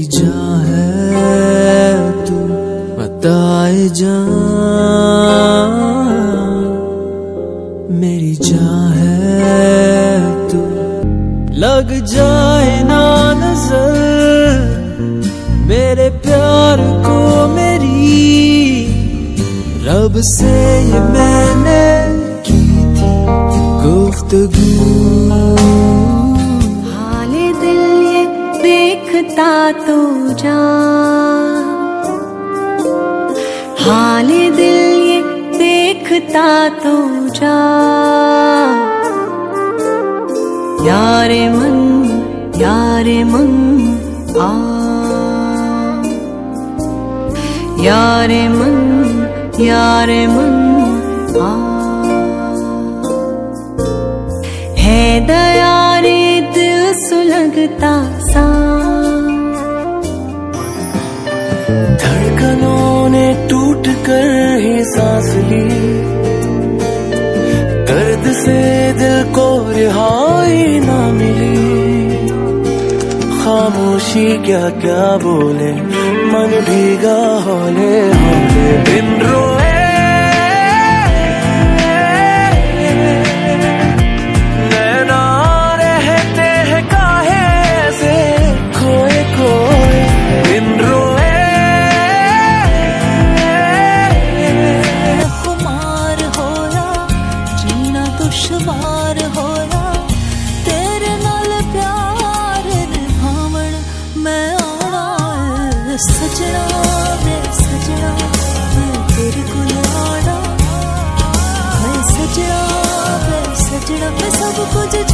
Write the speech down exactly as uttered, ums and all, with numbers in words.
जान है तू, बताए जान मेरी जान है तू। लग जाए ना नजर मेरे प्यार को मेरी, रब से ये मैंने की थी गुफ्तगू। हाले दिल ये देखता तो जा, हाले दिल ये देखता तो जा। यारे मन यारे मन आ, यारे मन यारे मन आ। है दया रे दिल सुलगता सा, धड़कनों ने टूट कर ही सांस ली, दर्द से दिल को रिहाई ना मिली। खामोशी क्या क्या बोले, मन भीगा होले होले बिन रोए। नैना रहते हैं काहे से खोए खोए बिन रोए। खुमार होया जीना दुश्वार होया, तेरे नाल प्यार निभावण मैं आना है। सजना वे सजना मैं तेरे कोल आना, मैं सजना वे सजना मैं सब कुछ